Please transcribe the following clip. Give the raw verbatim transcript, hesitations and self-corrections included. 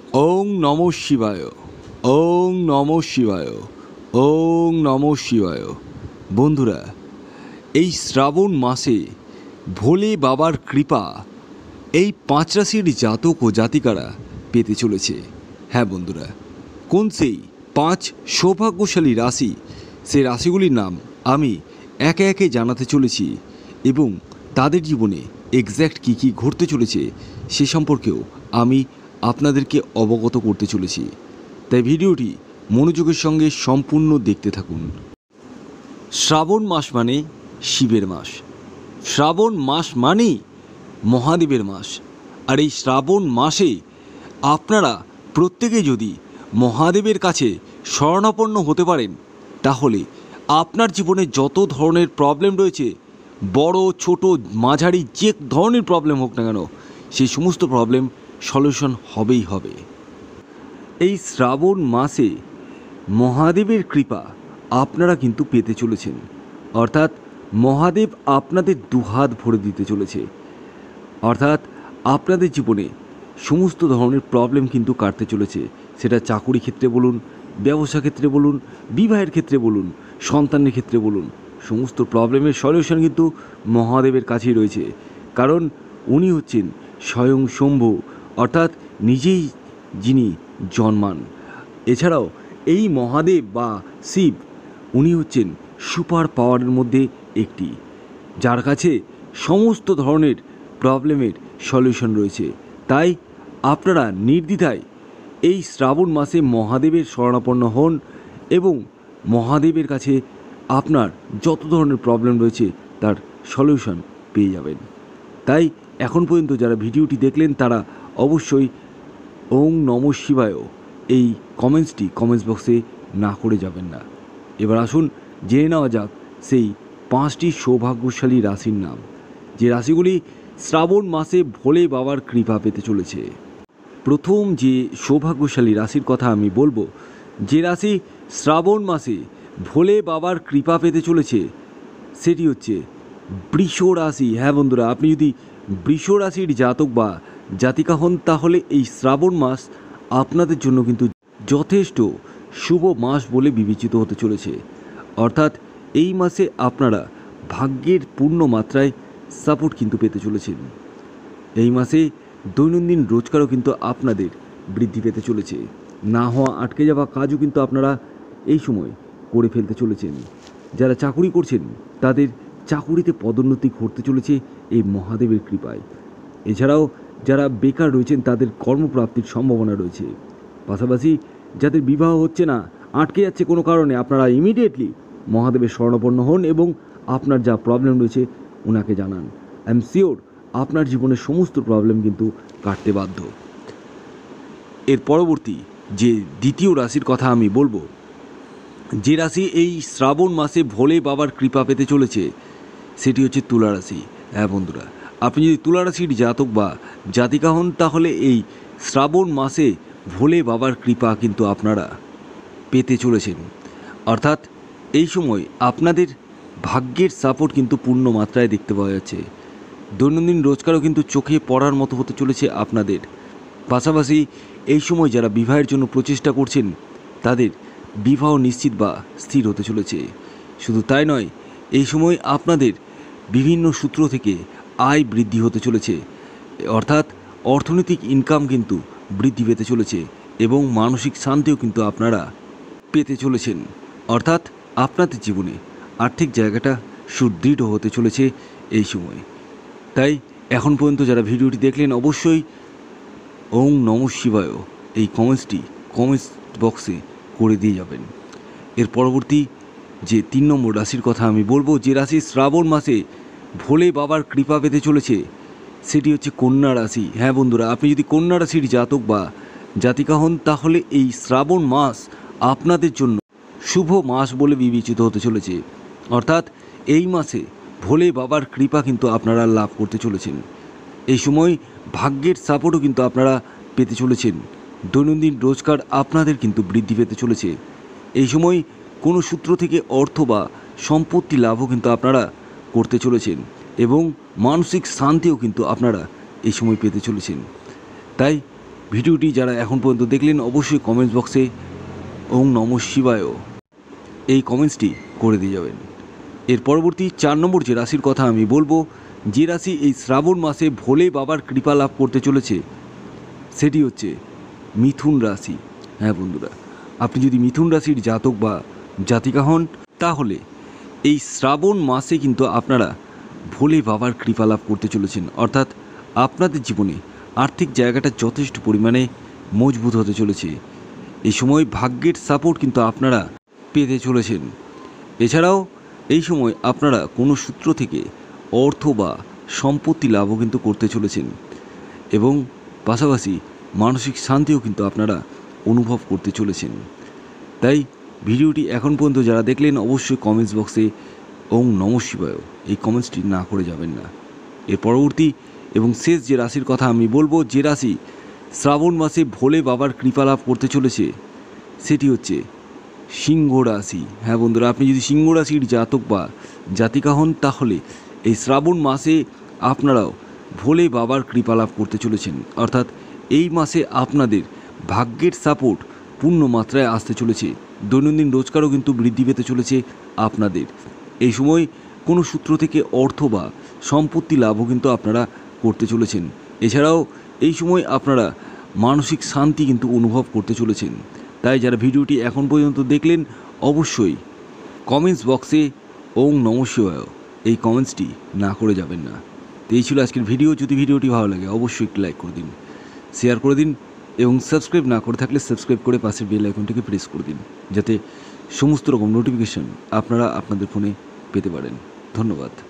ওং নমঃ শিবায়, ওং নমঃ শিবায়, ওং নমঃ শিবায়। বন্ধুরা, এই শ্রাবণ মাসে ভোলে বাবার কৃপা এই পাঁচ রাশির জাতক ও জাতিকারা পেতে চলেছে। হ্যাঁ বন্ধুরা, কোন সেই পাঁচ সৌভাগ্যশালী রাশি, সেই রাশিগুলির নাম আমি একে একে জানাতে চলেছি এবং তাদের জীবনে এক্স্যাক্ট কী কী ঘটতে চলেছে সে সম্পর্কেও আমি আপনাদেরকে অবগত করতে চলেছি। তাই ভিডিওটি মনোযোগের সঙ্গে সম্পূর্ণ দেখতে থাকুন। শ্রাবণ মাস মানে শিবের মাস, শ্রাবণ মাস মানেই মহাদেবের মাস। আর এই শ্রাবণ মাসে আপনারা প্রত্যেকে যদি মহাদেবের কাছে শরণাপন্ন হতে পারেন, তাহলে আপনার জীবনে যত ধরনের প্রবলেম রয়েছে, বড় ছোট মাঝারি যে ধরনের প্রবলেম হোক না কেন, সেই সমস্ত প্রবলেম সলিউশন হবেই হবে। এই শ্রাবণ মাসে মহাদেবের কৃপা আপনারা কিন্তু পেতে চলেছেন, অর্থাৎ মহাদেব আপনাদের দুহাত ভরে দিতে চলেছে। অর্থাৎ আপনাদের জীবনে সমস্ত ধরনের প্রবলেম কিন্তু কাটতে চলেছে। সেটা চাকুরি ক্ষেত্রে বলুন, ব্যবসা ক্ষেত্রে বলুন, বিবাহের ক্ষেত্রে বলুন, সন্তানের ক্ষেত্রে বলুন, সমস্ত প্রবলেমের সলিউশন কিন্তু মহাদেবের কাছেই রয়েছে। কারণ উনি হচ্ছেন স্বয়ং শম্ভু, অর্থাৎ নিজেই যিনি জন্মান। এছাড়াও এই মহাদেব বা শিব, উনি হচ্ছেন সুপার পাওয়ারের মধ্যে একটি, যার কাছে সমস্ত ধরনের প্রবলেমের সলিউশন রয়েছে। তাই আপনারা নির্দ্বিধায় এই শ্রাবণ মাসে মহাদেবের শরণাপন্ন হন এবং মহাদেবের কাছে আপনার যত ধরনের প্রবলেম রয়েছে তার সলিউশন পেয়ে যাবেন। তাই এখন পর্যন্ত যারা ভিডিওটি দেখলেন তারা অবশ্যই ওং নমঃ শিবায় এই কমেন্টসটি কমেন্টস বক্সে না করে যাবেন না। এবার আসুন জেনে নেওয়া যাক সেই পাঁচটি সৌভাগ্যশালী রাশির নাম, যে রাশিগুলি শ্রাবণ মাসে ভোলে বাবার কৃপা পেতে চলেছে। প্রথম যে সৌভাগ্যশালী রাশির কথা আমি বলবো, যে রাশি শ্রাবণ মাসে ভোলে বাবার কৃপা পেতে চলেছে, সেটি হচ্ছে বৃষ রাশি। হ্যাঁ বন্ধুরা, আপনি যদি বৃষ রাশির জাতক বা জাতিকা হন, তাহলে এই শ্রাবণ মাস আপনাদের জন্য কিন্তু যথেষ্ট শুভ মাস বলে বিবেচিত হতে চলেছে। অর্থাৎ এই মাসে আপনারা ভাগ্যের পূর্ণ মাত্রায় সাপোর্ট কিন্তু পেতে চলেছেন। এই মাসে দৈনন্দিন রোজগারও কিন্তু আপনাদের বৃদ্ধি পেতে চলেছে। না হওয়া আটকে যাওয়া কাজও কিন্তু আপনারা এই সময় করে ফেলতে চলেছেন। যারা চাকুরি করছেন তাদের চাকুরিতে পদোন্নতি ঘটতে চলেছে এই মহাদেবের কৃপায়। এছাড়াও যারা বেকার রয়েছেন তাদের কর্মপ্রাপ্তির সম্ভাবনা রয়েছে। পাশাপাশি যাদের বিবাহ হচ্ছে না, আটকে যাচ্ছে কোনো কারণে, আপনারা ইমিডিয়েটলি মহাদেবের শরণাপন্ন হন এবং আপনার যা প্রবলেম রয়েছে ওনাকে জানান। আই এম শিওর আপনার জীবনের সমস্ত প্রবলেম কিন্তু কাটতে বাধ্য। এর পরবর্তী যে দ্বিতীয় রাশির কথা আমি বলবো, যে রাশি এই শ্রাবণ মাসে ভোলে বাবার কৃপা পেতে চলেছে, সেটি হচ্ছে তুলা রাশি। হ্যাঁ বন্ধুরা, আপনি যদি তুলা রাশির জাতক বা জাতিকা হন, তাহলে এই শ্রাবণ মাসে ভোলে বাবার কৃপা কিন্তু আপনারা পেতে চলেছেন। অর্থাৎ এই সময় আপনাদের ভাগ্যের সাপোর্ট কিন্তু পূর্ণ মাত্রায় দেখতে পাওয়া যাচ্ছে। দৈনন্দিন রোজগারও কিন্তু চোখে পড়ার মতো হতে চলেছে আপনাদের। পাশাপাশি এই সময় যারা বিবাহের জন্য প্রচেষ্টা করছেন, তাদের বিবাহ নিশ্চিত বা স্থির হতে চলেছে। শুধু তাই নয়, এই সময় আপনাদের বিভিন্ন সূত্র থেকে আয় বৃদ্ধি হতে চলেছে, অর্থাৎ অর্থনৈতিক ইনকাম কিন্তু বৃদ্ধি পেতে চলেছে এবং মানসিক শান্তিও কিন্তু আপনারা পেতে চলেছেন। অর্থাৎ আপনাদের জীবনে আর্থিক জায়গাটা সুদৃঢ় হতে চলেছে এই সময়। তাই এখন পর্যন্ত যারা ভিডিওটি দেখলেন, অবশ্যই ওং নমঃ শিবায় এই কমেন্টসটি কমেন্টস বক্সে করে দিয়ে যাবেন। এর পরবর্তী যে তিন নম্বর রাশির কথা আমি বলবো, যে রাশি শ্রাবণ মাসে ভোলে বাবার কৃপা পেতে চলেছে, সেটি হচ্ছে কন্যা রাশি। হ্যাঁ বন্ধুরা, আপনি যদি কন্যা রাশির জাতক বা জাতিকা হন, তাহলে এই শ্রাবণ মাস আপনাদের জন্য শুভ মাস বলে বিবেচিত হতে চলেছে। অর্থাৎ এই মাসে ভোলে বাবার কৃপা কিন্তু আপনারা লাভ করতে চলেছেন। এই সময় ভাগ্যের সাপোর্টও কিন্তু আপনারা পেতে চলেছেন। দৈনন্দিন রোজগার আপনাদের কিন্তু বৃদ্ধি পেতে চলেছে। এই সময় কোনো সূত্র থেকে অর্থ বা সম্পত্তি লাভও কিন্তু আপনারা করতে চলেছেন এবং মানসিক শান্তিও কিন্তু আপনারা এই সময় পেতে চলেছেন। তাই ভিডিওটি যারা এখন পর্যন্ত দেখলেন অবশ্যই কমেন্টস বক্সে ওং নমঃ শিবায় এই কমেন্টসটি করে দিয়ে যাবেন। এর পরবর্তী চার নম্বর যে রাশির কথা আমি বলবো, যে রাশি এই শ্রাবণ মাসে ভোলে বাবার কৃপা লাভ করতে চলেছে সেটি হচ্ছে মিথুন রাশি। হ্যাঁ বন্ধুরা, আপনি যদি মিথুন রাশির জাতক বা জাতিকা হন তাহলে এই শ্রাবণ মাসে কিন্তু আপনারা ভোলে বাবার কৃপা লাভ করতে চলেছেন, অর্থাৎ আপনাদের জীবনে আর্থিক জায়গাটা যথেষ্ট পরিমাণে মজবুত হতে চলেছে। এই সময় ভাগ্যের সাপোর্ট কিন্তু আপনারা পেতে চলেছেন। এছাড়াও এই সময় আপনারা কোনো সূত্র থেকে অর্থ বা সম্পত্তি লাভও কিন্তু করতে চলেছেন এবং পাশাপাশি মানসিক শান্তিও কিন্তু আপনারা অনুভব করতে চলেছেন। তাই ভিডিওটি এখন পর্যন্ত যারা দেখলেন অবশ্যই কমেন্টস বক্সে ওং নমঃ শিবায় এই কমেন্টসটি না করে যাবেন না। এর পরবর্তী এবং শেষ যে রাশির কথা আমি বলবো, যে রাশি শ্রাবণ মাসে ভোলে বাবার কৃপা লাভ করতে চলেছে সেটি হচ্ছে সিংহ রাশি। হ্যাঁ বন্ধুরা, আপনি যদি সিংহ রাশির জাতক বা জাতিকা হন তাহলে এই শ্রাবণ মাসে আপনারাও ভোলে বাবার কৃপা লাভ করতে চলেছেন, অর্থাৎ এই মাসে আপনাদের ভাগ্যের সাপোর্ট পূর্ণ মাত্রায় আসতে চলেছে। দৈনন্দিন রোজগারও কিন্তু বৃদ্ধি পেতে চলেছে আপনাদের। এই সময় কোনো সূত্র থেকে অর্থ বা সম্পত্তি লাভও কিন্তু আপনারা করতে চলেছেন। এছাড়াও এই সময় আপনারা মানসিক শান্তি কিন্তু অনুভব করতে চলেছেন। তাই যারা ভিডিওটি এখন পর্যন্ত দেখলেন অবশ্যই কমেন্টস বক্সে ওং নমঃ শিবায় এই কমেন্টসটি না করে যাবেন না। তো এই ছিল আজকের ভিডিও। যদি ভিডিওটি ভালো লাগে অবশ্যই একটি লাইক করে দিন, শেয়ার করে দিন এবং সাবস্ক্রাইব না করে থাকলে সাবস্ক্রাইব করে পাশের বেল আইকনটিকে প্রেস করে দিন, যাতে সমস্ত রকম নোটিফিকেশন আপনারা আপনাদের ফোনে পেতে পারেন। ধন্যবাদ।